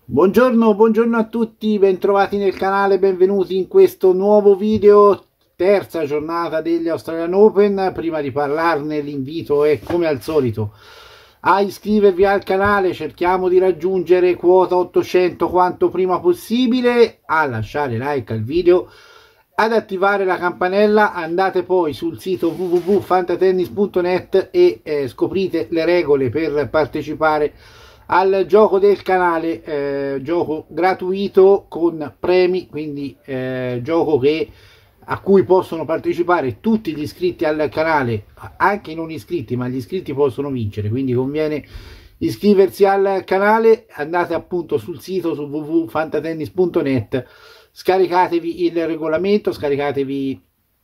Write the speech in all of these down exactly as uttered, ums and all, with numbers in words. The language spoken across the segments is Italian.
Buongiorno, buongiorno a tutti, bentrovati nel canale, benvenuti in questo nuovo video, terza giornata degli Australian Open. Prima di parlarne l'invito è come al solito a iscrivervi al canale, cerchiamo di raggiungere quota ottocento quanto prima possibile, a lasciare like al video, ad attivare la campanella. Andate poi sul sito w w w punto fantatennis punto net e eh, scoprite le regole per partecipare al gioco del canale, eh, gioco gratuito con premi, quindi eh, gioco che a cui possono partecipare tutti gli iscritti al canale, anche i non iscritti, ma gli iscritti possono vincere, quindi conviene iscriversi al canale. Andate appunto sul sito su w w w punto fantatennis punto net, scaricatevi il regolamento, scaricatevi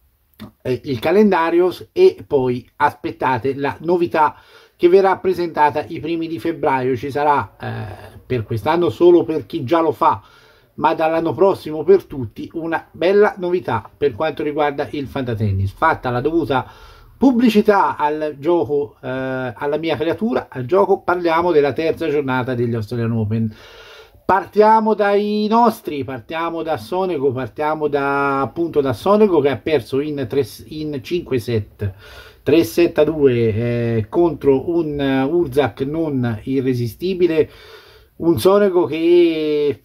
eh, il calendario e poi aspettate la novità che verrà presentata i primi di febbraio. Ci sarà eh, per quest'anno solo per chi già lo fa, ma dall'anno prossimo per tutti, una bella novità per quanto riguarda il fantatennis. Fatta la dovuta pubblicità al gioco, eh, alla mia creatura, al gioco, parliamo della terza giornata degli Australian Open. Partiamo dai nostri, partiamo da Sonego, partiamo da appunto da Sonego che ha perso in, tre, in cinque set, tre sette a due eh, contro un uh, Urzak non irresistibile, un Sonego che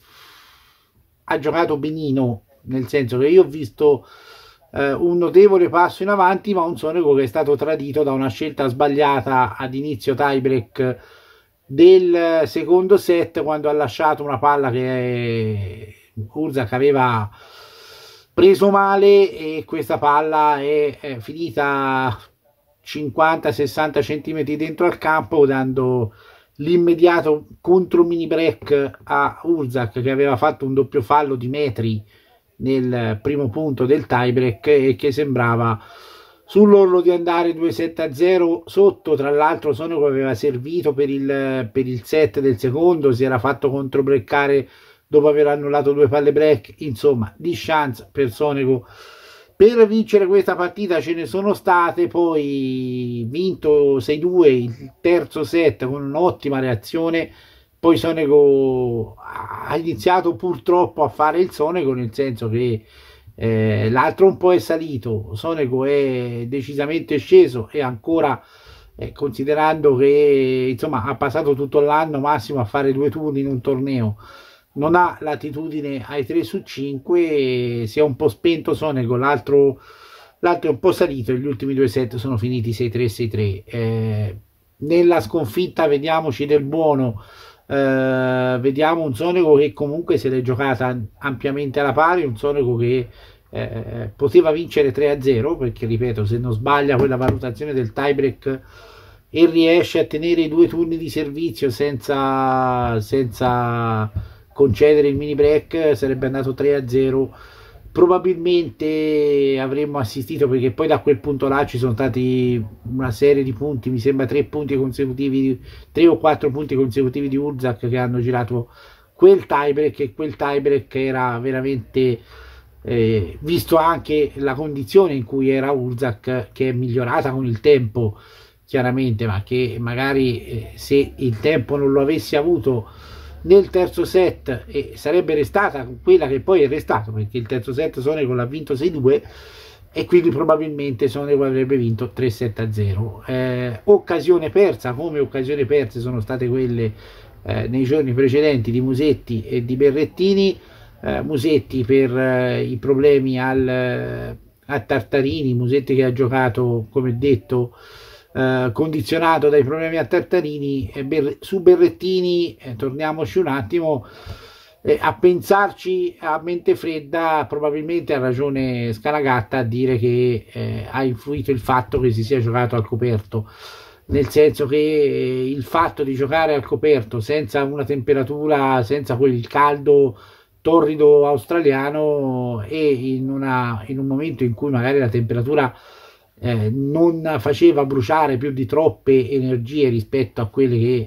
ha giocato benino, nel senso che io ho visto eh, un notevole passo in avanti, ma un Sonego che è stato tradito da una scelta sbagliata ad inizio tiebreak del secondo set, quando ha lasciato una palla che Urzak aveva preso male, e questa palla è, è finita cinquanta sessanta centimetri dentro al campo, dando l'immediato contro mini break a Urzak, che aveva fatto un doppio fallo di metri nel primo punto del tiebreak e che sembrava sull'orlo di andare due sette a zero sotto. Tra l'altro Sonego aveva servito per il, per il set del secondo, si era fatto controbreccare dopo aver annullato due palle break. Insomma, di chance per Sonego per vincere questa partita ce ne sono state. Poi vinto sei due il terzo set con un'ottima reazione. Poi Sonego ha iniziato purtroppo a fare il Sonego, nel senso che eh, l'altro un po' è salito, Sonego è decisamente sceso, e ancora eh, considerando che insomma ha passato tutto l'anno massimo a fare due turni in un torneo, non ha l'attitudine ai tre su cinque, si è un po' spento Sonego. L'altro l'altro è un po' salito, e gli ultimi due set sono finiti sei tre sei tre. Eh, nella sconfitta vediamoci del buono, eh, vediamo un Sonego che comunque se l'è giocata ampiamente alla pari, un Sonego che eh, poteva vincere tre a zero, perché ripeto, se non sbaglia quella valutazione del tiebreak e riesce a tenere i due turni di servizio senza, senza concedere il mini break, sarebbe andato tre a zero. Probabilmente avremmo assistito, perché poi da quel punto là ci sono stati una serie di punti, mi sembra tre punti consecutivi, tre o quattro punti consecutivi di Urzak che hanno girato quel tiebreak, e quel tiebreak era veramente eh, visto anche la condizione in cui era Urzak, che è migliorata con il tempo chiaramente, ma che magari eh, se il tempo non lo avessi avuto nel terzo set e sarebbe restata quella che poi è restato, perché il terzo set Sonego l'ha vinto sei due, e quindi probabilmente Sonego avrebbe vinto tre sette a zero. Eh, occasione persa, come occasioni perse sono state quelle eh, nei giorni precedenti di Musetti e di Berrettini. eh, Musetti per eh, i problemi al, a Tartarini, Musetti che ha giocato, come detto, Uh, condizionato dai problemi a Tartarini. E Ber su Berrettini eh, torniamoci un attimo eh, a pensarci a mente fredda. Probabilmente ha ragione Scanagatta a dire che eh, ha influito il fatto che si sia giocato al coperto, nel senso che eh, il fatto di giocare al coperto senza una temperatura, senza quel caldo torrido australiano, e in, una, in un momento in cui magari la temperatura Eh, non faceva bruciare più di troppe energie rispetto a quelle che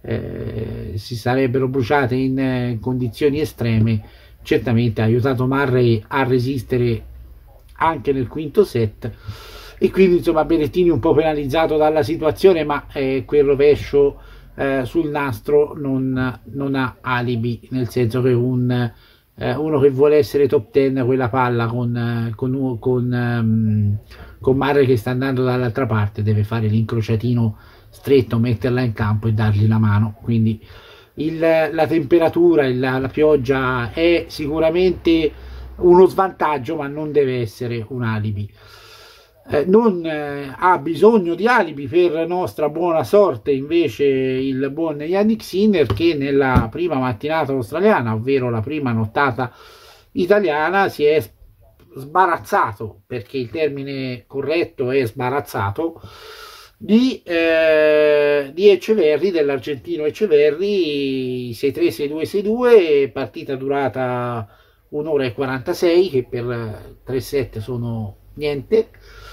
eh, si sarebbero bruciate in eh, condizioni estreme, certamente ha aiutato Murray a resistere anche nel quinto set. E quindi insomma Berrettini un po' penalizzato dalla situazione, ma eh, quel rovescio eh, sul nastro non, non ha alibi, nel senso che un, eh, uno che vuole essere top dieci quella palla con, con, con, um, con Murray che sta andando dall'altra parte deve fare l'incrociatino stretto, metterla in campo e dargli la mano. Quindi il, la temperatura e la, la pioggia è sicuramente uno svantaggio, ma non deve essere un alibi. Eh, non eh, ha bisogno di alibi, per nostra buona sorte invece il buon Jannik Sinner, che nella prima mattinata australiana, ovvero la prima nottata italiana, si è sbarazzato, perché il termine corretto è sbarazzato, di, eh, di Etcheverry, dell'argentino Etcheverry, sei tre sei due sei due, partita durata un'ora e quarantasei, che per tre sette sono niente.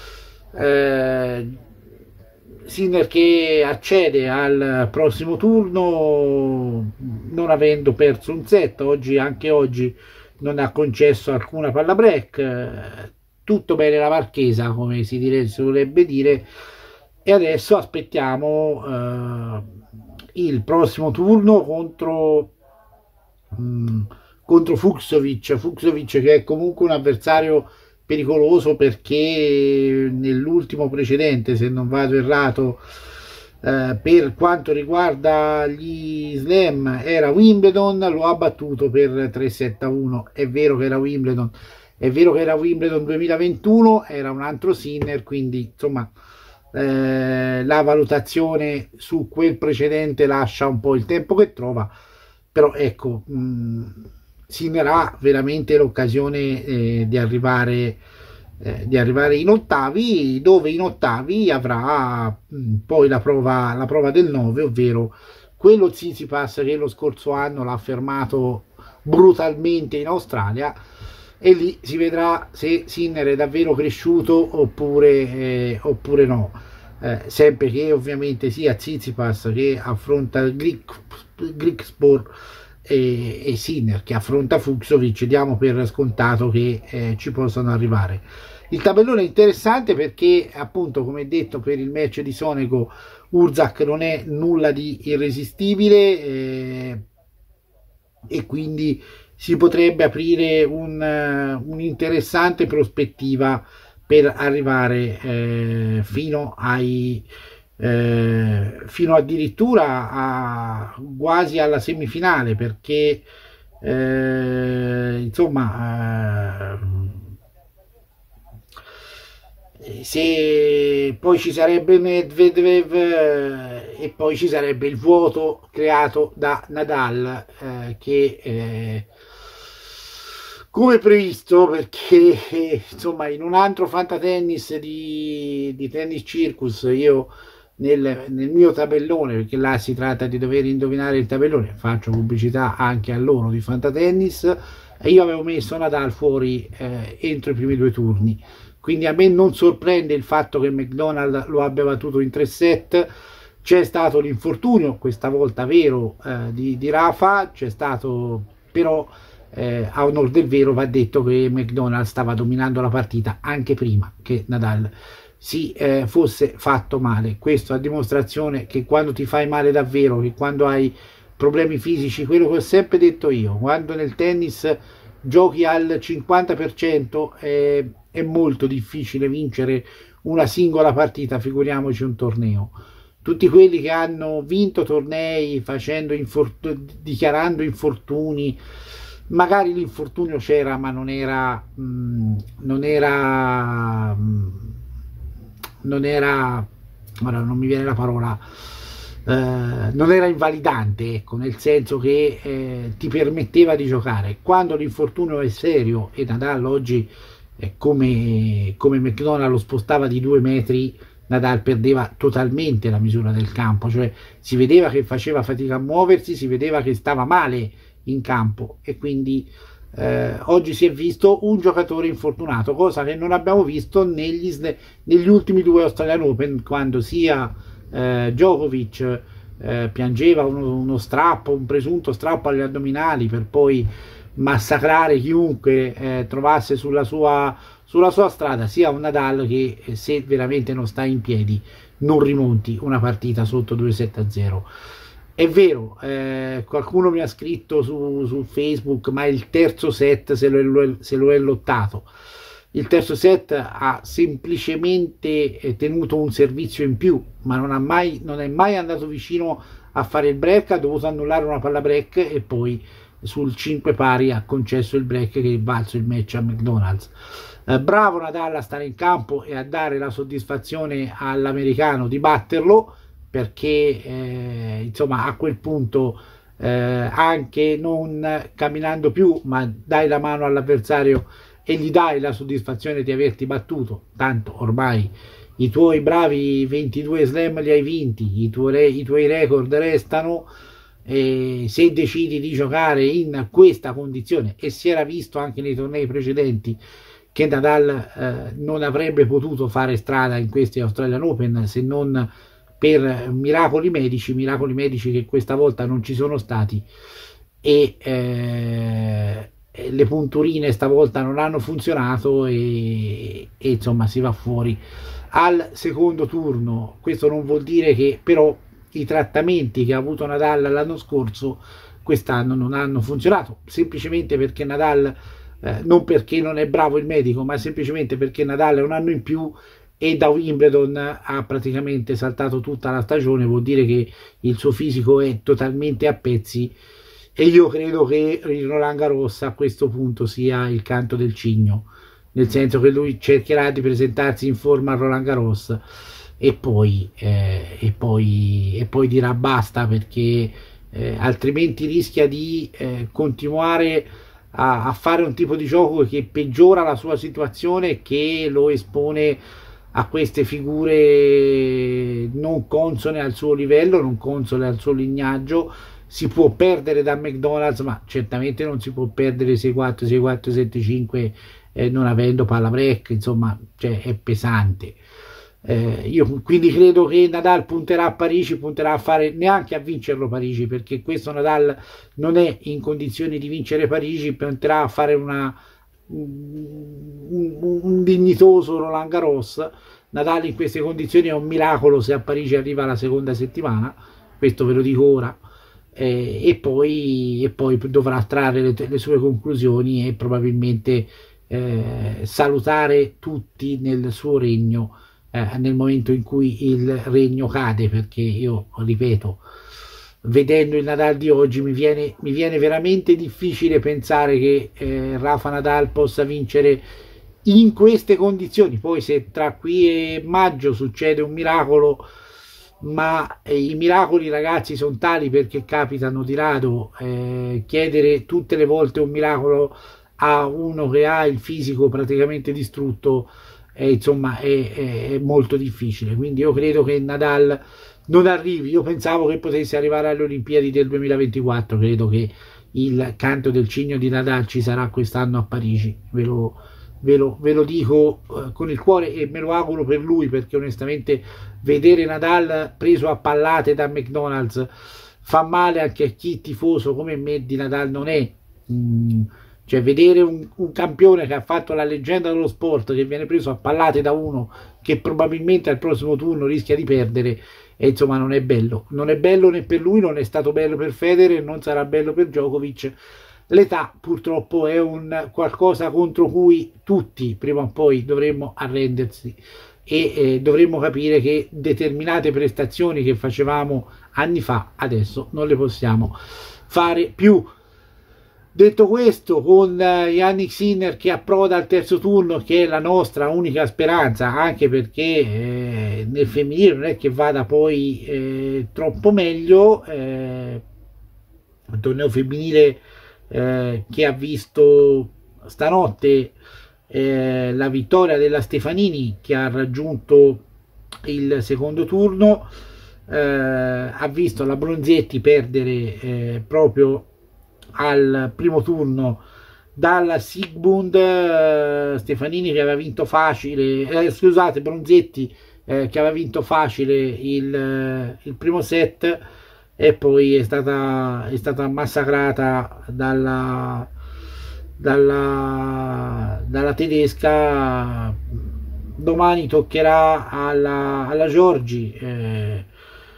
Eh, Sinner che accede al prossimo turno non avendo perso un set. Oggi, anche oggi, non ha concesso alcuna palla break. Tutto bene la Marchesa, come si, dire, si dovrebbe dire, e adesso aspettiamo eh, il prossimo turno contro mh, contro Fucsovics Fucsovics che è comunque un avversario pericoloso, perché nell'ultimo precedente, se non vado errato, eh, per quanto riguarda gli slam era Wimbledon, lo ha battuto per tre sette a uno. È vero che era Wimbledon, è vero che era Wimbledon duemilaventuno, era un altro Sinner, quindi insomma eh, la valutazione su quel precedente lascia un po' il tempo che trova, però ecco, mh, Sinner ha veramente l'occasione eh, di arrivare eh, di arrivare in ottavi, dove in ottavi avrà mh, poi la prova, la prova del nove, ovvero quello Tsitsipas che lo scorso anno l'ha fermato brutalmente in Australia, e lì si vedrà se Sinner è davvero cresciuto oppure, eh, oppure no, eh, sempre che ovviamente sia Tsitsipas che affronta Griekspoor e, e Sinner che affronta Fucsovics, diamo per scontato che eh, ci possano arrivare. Il tabellone è interessante perché, appunto, come detto, per il match di Sonego Urzak non è nulla di irresistibile, eh, e quindi si potrebbe aprire un'interessante un prospettiva per arrivare eh, fino ai eh, fino addirittura a quasi alla semifinale, perché eh, insomma eh, se poi ci sarebbe Medvedev eh, e poi ci sarebbe il vuoto creato da Nadal, eh, che eh, come previsto, perché eh, insomma in un altro fantatennis di, di Tennis Circus, io nel, nel mio tabellone, perché là si tratta di dover indovinare il tabellone, faccio pubblicità anche a loro di fantatennis, io avevo messo Nadal fuori eh, entro i primi due turni, quindi a me non sorprende il fatto che McDonald lo abbia battuto in tre set. C'è stato l'infortunio, questa volta vero, eh, di, di Rafa, c'è stato però eh, a onor del vero va detto che McDonald stava dominando la partita anche prima che Nadal si eh, fosse fatto male. Questo a dimostrazione che quando ti fai male davvero, che quando hai problemi fisici, quello che ho sempre detto io, quando nel tennis giochi al cinquanta per cento eh, è molto difficile vincere una singola partita, figuriamoci un torneo. Tutti quelli che hanno vinto tornei facendo infortun- dichiarando infortuni, magari l'infortunio c'era ma non era mh, non era mh, non era ora non mi viene la parola eh, non era invalidante, ecco, nel senso che eh, ti permetteva di giocare. Quando l'infortunio è serio, e Nadal oggi eh, come, come McDonald lo spostava di due metri, Nadal perdeva totalmente la misura del campo, cioè si vedeva che faceva fatica a muoversi, si vedeva che stava male in campo, e quindi eh, oggi si è visto un giocatore infortunato, cosa che non abbiamo visto negli, negli ultimi due Australian Open, quando sia eh, Djokovic eh, piangeva uno, uno strappo, un presunto strappo agli addominali, per poi massacrare chiunque eh, trovasse sulla sua, sulla sua strada, sia un Nadal che eh, se veramente non sta in piedi non rimonti una partita sotto due sette a zero. È vero, eh, qualcuno mi ha scritto su, su Facebook, ma il terzo set se lo, è, se lo è lottato. Il terzo set ha semplicemente eh, tenuto un servizio in più, ma non, ha mai, non è mai andato vicino a fare il break, ha dovuto annullare una palla break e poi sul cinque pari ha concesso il break che è valso il match a McDonald's. Eh, bravo Nadal a stare in campo e a dare la soddisfazione all'americano di batterlo, perché eh, insomma a quel punto eh, anche non camminando più, ma dai la mano all'avversario e gli dai la soddisfazione di averti battuto, tanto ormai i tuoi bravi ventidue slam li hai vinti, i tuoi, i tuoi record restano, e se decidi di giocare in questa condizione, e si era visto anche nei tornei precedenti che Nadal eh, non avrebbe potuto fare strada in questi Australian Open se non per miracoli medici, miracoli medici che questa volta non ci sono stati, e eh, le punturine stavolta non hanno funzionato e, e insomma si va fuori al secondo turno. Questo non vuol dire che però i trattamenti che ha avuto Nadal l'anno scorso quest'anno non hanno funzionato, semplicemente perché Nadal eh, non perché non è bravo il medico, ma semplicemente perché Nadal è un anno in più e da Wimbledon ha praticamente saltato tutta la stagione. Vuol dire che il suo fisico è totalmente a pezzi, e io credo che Roland Garros a questo punto sia il canto del cigno, nel senso che lui cercherà di presentarsi in forma a Roland Garros e poi, eh, e poi, e poi dirà basta, perché eh, altrimenti rischia di eh, continuare a, a fare un tipo di gioco che peggiora la sua situazione e che lo espone a queste figure non consone al suo livello, non consone al suo lignaggio. Si può perdere da McDonald's, ma certamente non si può perdere sei quattro, sei quattro, sette cinque eh, non avendo palla break, insomma, cioè, è pesante. Eh, io quindi credo che Nadal punterà a Parigi, punterà a fare, neanche a vincerlo Parigi, perché questo Nadal non è in condizioni di vincere Parigi, punterà a fare una Un, un dignitoso Roland Garros. Nadal in queste condizioni è un miracolo se a Parigi arriva la seconda settimana, questo ve lo dico ora, eh, e, poi, e poi dovrà trarre le, le sue conclusioni e probabilmente eh, salutare tutti nel suo regno eh, nel momento in cui il regno cade, perché io ripeto, vedendo il Nadal di oggi mi viene, mi viene veramente difficile pensare che eh, Rafa Nadal possa vincere in queste condizioni. Poi se tra qui e maggio succede un miracolo, ma eh, i miracoli ragazzi sono tali perché capitano di rado, eh, chiedere tutte le volte un miracolo a uno che ha il fisico praticamente distrutto eh, insomma è, è, è molto difficile. Quindi io credo che Nadal non arrivi. Io pensavo che potesse arrivare alle Olimpiadi del duemilaventiquattro, credo che il canto del cigno di Nadal ci sarà quest'anno a Parigi, ve lo, ve lo, ve lo dico eh, con il cuore, e me lo auguro per lui, perché onestamente vedere Nadal preso a pallate da McDonald's fa male anche a chi tifoso come me di Nadal non è. Mm, cioè vedere un, un campione che ha fatto la leggenda dello sport che viene preso a pallate da uno che probabilmente al prossimo turno rischia di perdere, e insomma non è bello, non è bello né per lui, non è stato bello per Federer, non sarà bello per Djokovic. L'età purtroppo è un qualcosa contro cui tutti prima o poi dovremmo arrendersi, e eh, dovremmo capire che determinate prestazioni che facevamo anni fa adesso non le possiamo fare più. Detto questo, con Jannik Sinner che approda al terzo turno, che è la nostra unica speranza, anche perché eh, nel femminile non è che vada poi eh, troppo meglio, eh, un torneo femminile eh, che ha visto stanotte eh, la vittoria della Stefanini, che ha raggiunto il secondo turno, eh, ha visto la Bronzetti perdere eh, proprio al primo turno dalla Sigmund. eh, Stefanini che aveva vinto facile, eh, scusate, Bronzetti eh, che aveva vinto facile il, eh, il primo set, e poi è stata, è stata massacrata dalla, dalla, dalla tedesca. Domani toccherà alla, alla Giorgi. eh,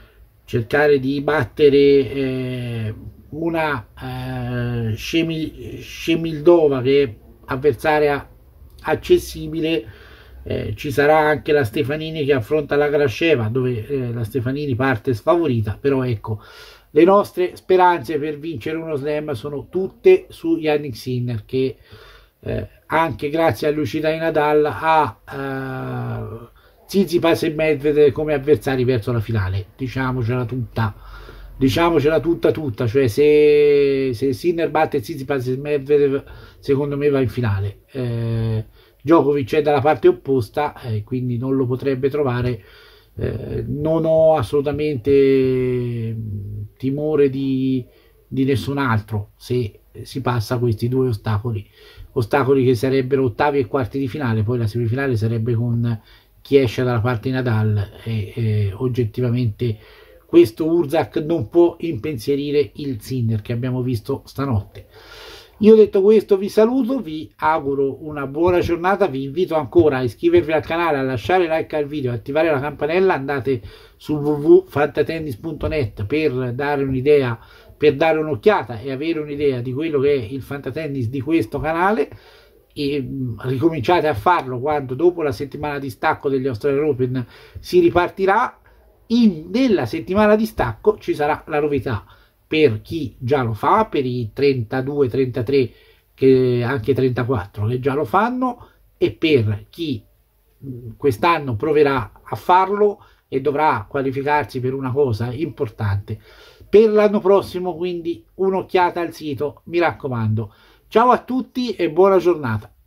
cercare di battere eh, una eh, Shemildova, che è avversaria accessibile. Eh, ci sarà anche la Stefanini che affronta la Krasheva, dove eh, la Stefanini parte sfavorita, però ecco, le nostre speranze per vincere uno slam sono tutte su Jannik Sinner, che eh, anche grazie all'uscita di Nadal ha eh, Tsitsipas e Medvedev come avversari verso la finale. Diciamocela tutta, diciamocela tutta tutta, cioè se, se Sinner batte Tsitsipas e Medvedev, secondo me va in finale. eh, Djokovic è dalla parte opposta, eh, quindi non lo potrebbe trovare. Eh, non ho assolutamente timore di, di nessun altro se si passa questi due ostacoli, ostacoli che sarebbero ottavi e quarti di finale. Poi la semifinale sarebbe con chi esce dalla parte di Nadal, e eh, oggettivamente questo Urzak non può impensierire il Sinner che abbiamo visto stanotte. Io detto questo vi saluto, vi auguro una buona giornata, vi invito ancora a iscrivervi al canale, a lasciare like al video, attivare la campanella, andate su w w w punto fantatennis punto net per dare un'idea, per dare un'occhiata e avere un'idea di quello che è il fantatennis di questo canale, e ricominciate a farlo quando dopo la settimana di stacco degli Australian Open si ripartirà. In, nella settimana di stacco ci sarà la novità per chi già lo fa, per i trentadue trentatré, che anche trentaquattro che già lo fanno, e per chi quest'anno proverà a farlo e dovrà qualificarsi per una cosa importante per l'anno prossimo. Quindi un'occhiata al sito, mi raccomando. Ciao a tutti e buona giornata.